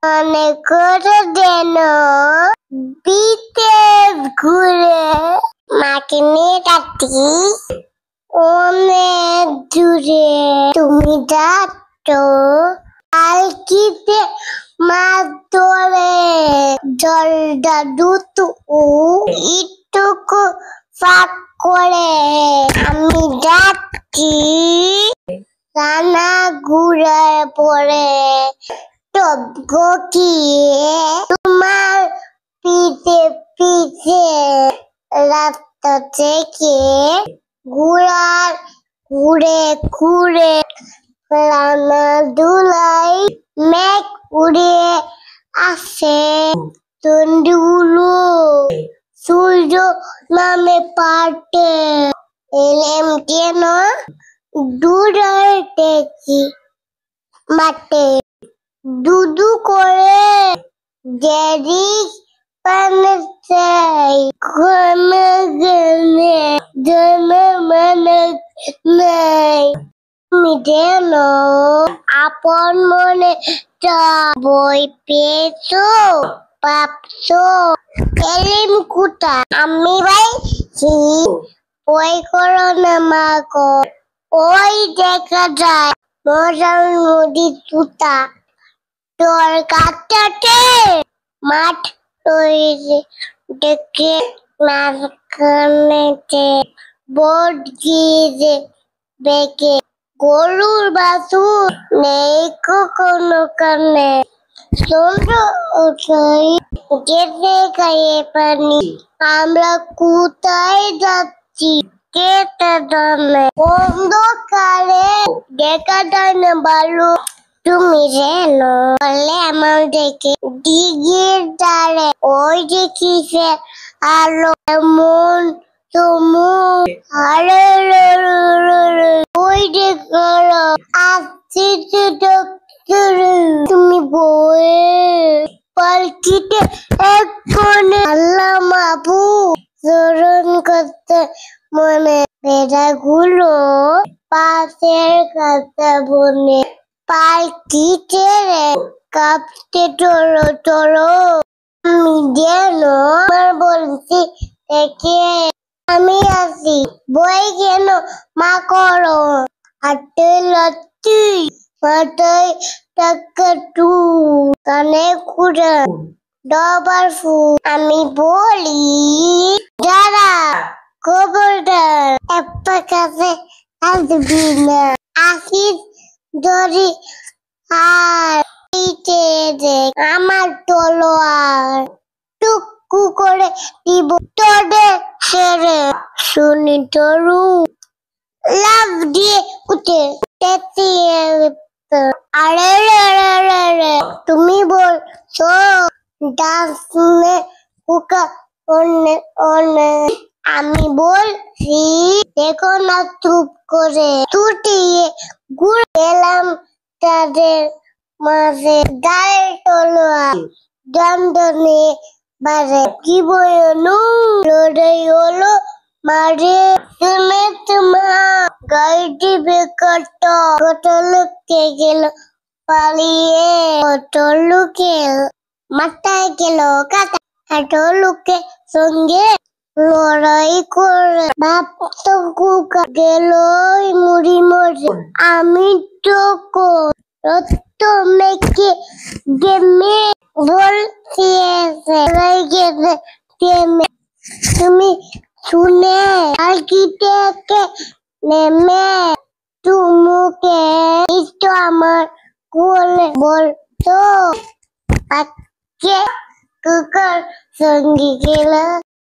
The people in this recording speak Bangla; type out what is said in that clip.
অনেক করে যেন বিদেশ ঘুরে মাকে নিয়ে যাচ্ছি অনেক দূরে। তুমি যাচ্ছ পালকিতে মাছ ধরে জলটা দুটো একটুকু ফাঁক করে আমি যাচ্ছি রানা ঘুরে পড়ে টপ গিয়ে তোমার পিঠে পিঠে রাস্তা থেকে ঘুরে ঘুরে রানা দুলাই মেঘ উড়ে আসে তন্ডুগুলো সূর্য নামে পাটে এলেম কেন দূরে দেখি মাঠে দুদু করে দেরি পানে চাই ঘমে গেলে জমে মানে নাই তুমি যেন আপন মনে বই পেয়েছো পাপছো এলিম কুটা আমি ভাইছি বই করো না মা গো ওই দেখা যায় মজার নদী তুতা তোর কাটাতে মাঠ তৈরি দেখে মাঝখানেতে বোট গিয়ে বেঁকে গরুর বাছুর নেই কোনো কানে যেতে গায়ে পানি আমরা কোথায় যাচ্ছি কে তা জানে অন্ধকারে দেখা যায় না ভালো তুমি যেন বলে আমার দেখে দিঘির ধারে ওই দেখিছে আলো এমন তুমুল আরে ওই দেখো আসছি তুমি বয়ে পালকিতে এক কোণে আল্লাহ মাবু স্মরণ করতে মনে ভেড়াগুলো পাশের কাছে বনে পালকি ছেড়ে কাঁপতে চলো আমি যেন আমার বলছি দেখে আমি আসি বই কেন মা করো হাতে লাচ্ছি মাথায় টাকা টু কানে খুঁড়ে ডবার ফুল আমি বলি যারা খবরদার একটা কাছে আসবি না আসিস ধরি আর আমার তলোয়ার টুকু করে দিব তোদের ছেড়ে শুনি তরু লাভ দিয়ে উঠে চেঁচিয়ে আরে তুমি বলছো ডান্সে কুকা আমি বলছি দেখো না চুপ করে টুটিয়ে ঘুরে গেলাম তাদের মাঝে গায়ে তলোয়ার দন্দনে বাজে কি বয়নু লড়াই হলো মারে শুনে তোমার গাড়িটি বেকারটা কত লোকে গেল পালিয়ে কত লোকে মাথায় গেল কাটা এত লোকে সঙ্গে লড়াই করে বাপ তো কুকা গেল মুড়ি মরে আমি তো রক্ত মেখে গেমে বলছি গেমে তুমি শুনে আর কি নেমে তুমুকে একটু আমার কোলে বলতো আজকে কুকার সঙ্গে গেল